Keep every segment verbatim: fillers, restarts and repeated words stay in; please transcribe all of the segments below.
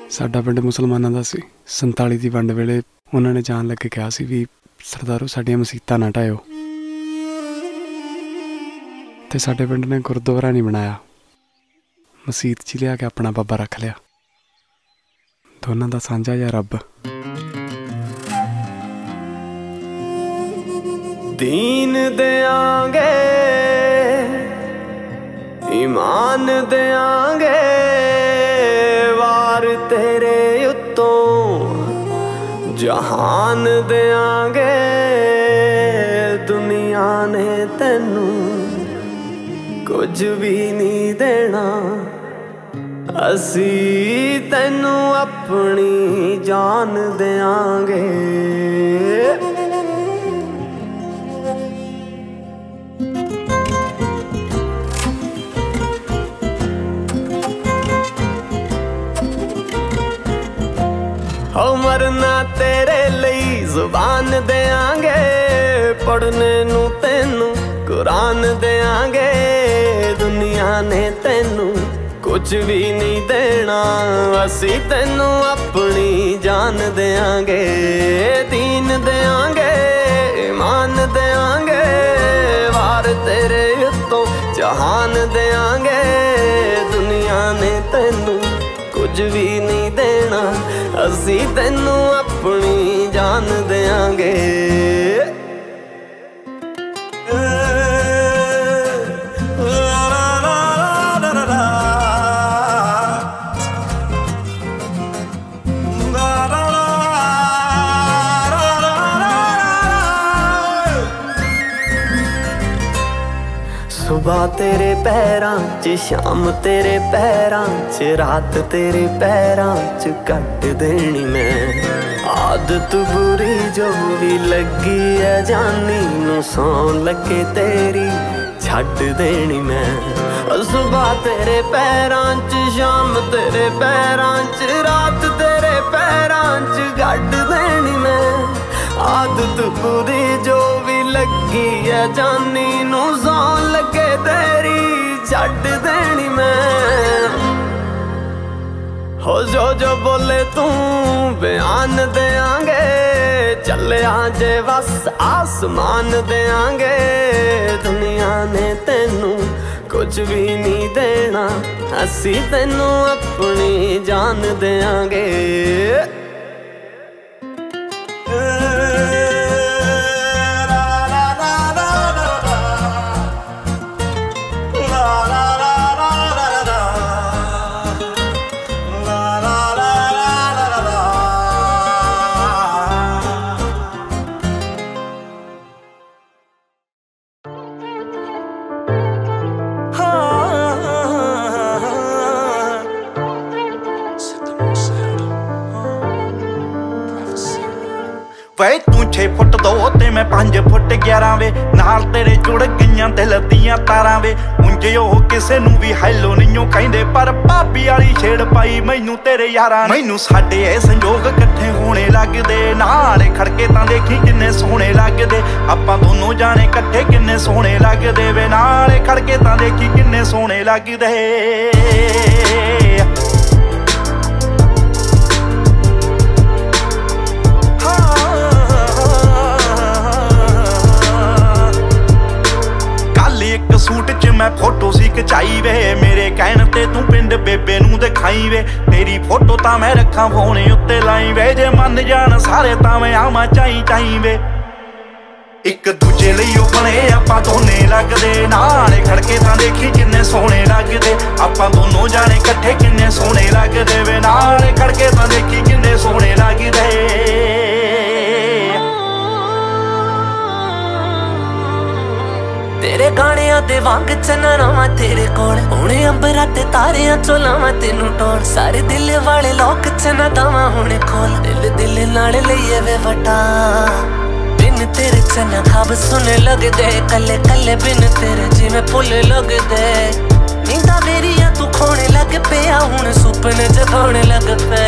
साडा पिंड मुसलमानां दा सी। संताली दी वंड वेले उन्हां ने जान लगे कहा सी भी सरदारो साडियां मसीतां ना ढायो। ते साडे पिंड ने गुरुद्वारा नहीं बनाया, मसीत च लिया के अपना बाबा रख लिया। दोनों दा सांझा या रब। दीन देंगे ईमान देंगे वार तेरे उत्तों जहान देंगे। दुनिया ने तेनू कुछ भी नहीं देना, असी तेनू अपनी जान देंगे। हो मरना तेरे लिए जुबान देंगे, पढ़ने नू तेनू कुरान देंगे। दुनिया ने तेनू कुछ भी नहीं देना, असी तेनू अपनी जान देंगे। दीन देंगे ईमान देंगे वार तेरे उत्तों जहान देंगे। दुनिया ने तेनू कुछ भी नहीं देना, असी तेनू अपनी जान देंगे। सुबह तेरे पैरां च शाम तेरे पैरां च रात तेरे पैरां च कट देनी मैं। आदत बुरी जो भी लगी है जानी नू सौं लगे तेरी छड्ड देनी मैं। सुबह तेरे पैरां च शाम तेरे पैरां च रात तेरे पैरां च कट देनी मैं। आदत बुरी जो भी लगी है जानी नू सौं लगे तेरी छड्ड देनी मैं। हो जो जो बोले तू बयान देंगे, चले आजे बस आसमान देंगे। दुनिया ने तेनू कुछ भी नहीं देना, असी तेनू अपनी जान देंगे। वे तू छे फुट दो ते मैं पांच फुट ग्यारह वे, नाल तेरे जुड़ गईयां दिल दियां तारां वे। उंजे ओ किसे नू भी हैलो नहीं कहिंदे, पर भाभी वाली छेड़ पाई मैनू तेरे यारां। मैनू साडे ए संजोग इकट्ठे होने लगदे, नाल खड़के तां देखी किन्ने सोहणे लगदे। आपां दोनों जाने इकट्ठे किन्ने सोहणे लगदे वे, नाल खड़के तां देखी किन्ने सोहणे लगदे। सूट च मैं फोटो सी खचाई वे, मेरे कहण ते तू पिंड बेबे नू दिखाई वे। तेरी फोटो तां मैं रखा फोने उत्ते लाई वे, जे मन जान सारे तां मैं आवां चाई चाई वे। एक दूजे लई ओ बने आपां दोने लगदे, नाल खड़के तां देखी किन्ने सोहणे लगदे। आपां दोनों जाने इकट्ठे किन्ने सोहणे लगदे वे, नाल खड़के तां देखी किन्ने सोहणे लगदे। तेरे गाणियां दे वांग चना रवां तेरे कोल, हुणे अंबरां ते तारियां चो लावां तेनू टोल। सारे दिल वाले लोक चना दावां हुणे खोल, दिल दिल नाल लईए वे वटा। बिन तेरे चना खाब सुने लगदे, कल्ले कल्ले बिन तेरे जिवें फुल लगदे। नींदा मेरियां तू खोणे लग पिया, हुण सुपने जगाउणे लग पे।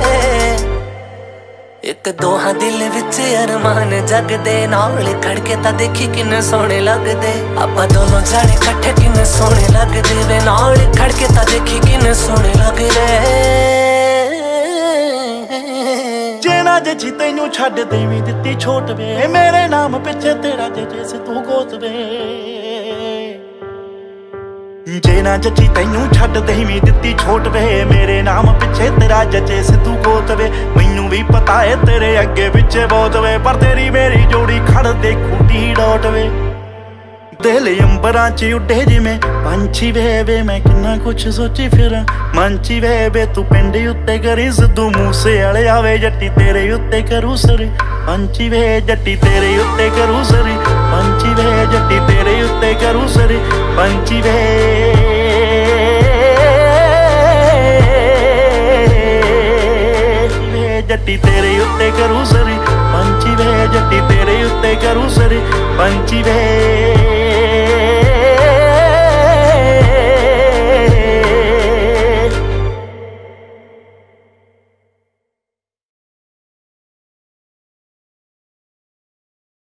एक दोहा दिल विच अरमान जगदे, नाल खड़के तां देखी किन्ने सोहणे लगदे। आपां दोनों जाने इकट्ठे किन्ने सोहणे लगदे वे, नाल खड़के तां देखी किन्ने सोहणे लगदे। ਨਾ ਜੱਜੀ ਤੈਨੂੰ ਛੱਡ ਦੇਵੀਂ ਦਿੱਤੀ ਛੋਟ ਵੇ ਮੇਰੇ ਨਾਮ ਪਿੱਛੇ ਤੇਰਾ ਜੇ ਸੇ ਤੂੰ ਗੋਤ ਵੇ ਜੇ ਨਾ ਜੱਜੀ ਤੈਨੂੰ ਛੱਡ ਦੇਵੀਂ ਦਿੱਤੀ ਛੋਟ ਵੇ ਮੇਰੇ ਨਾਮ ਪਿੱਛੇ ਤੇਰਾ ਜੱਜੇ ਸਿੱਧੂ ਗੋਤ ਵੇ ਮੈਨੂੰ ਵੀ ਪਤਾ ਏ ਤੇਰੇ ਅੱਗੇ ਪਿੱਛੇ ਬਹੁਤ ਵੇ ਪਰ ਤੇਰੀ ਮੇਰੀ ਜੋੜੀ ਖੜ ਦੇ ਖੂਟੀ ਡੋਟ ਵੇ ਦਿਲ ਅੰਬਰਾਂ ਚ ਉੱਡੇ ਜਿਵੇਂ ਪੰਛੀ ਵੇ ਵੇ ਮੈਂ ਕਿੰਨਾ ਕੁਛ ਸੋਚੀ ਫਿਰਾਂ ਮੰਚੀ ਵੇ ਵੇ ਤੂੰ ਪਿੰਡ ਉੱਤੇ ਕਰੀ ਸਿੱਧੂ ਮੂਸੇ ਵਾਲੇ ਆਵੇ ਜੱਟੀ ਤੇਰੇ ਉੱਤੇ ਕਰੂ ਸਰੀ ਪੰਛੀ ਵੇ ਜੱਟੀ ਤੇਰੇ ਉੱਤੇ ਕਰੂ ਸਰੀ ਪੰਛੀ ਵੇ ਜੱਟੀ ਤੇਰੇ ਉੱਤੇ ਕਰੂ ਸਰੀ ਪੰਛੀ ਵੇ ਜੱਟੀ ਤੇਰੇ ਉੱਤੇ ਕਰੂ ਸਰੀ ਪੰਛੀ ਵੇ ਜੱਟੀ ਤੇਰੇ ਉੱਤੇ ਕਰੂ ਸਰੀ ਪੰਛੀ ਵੇ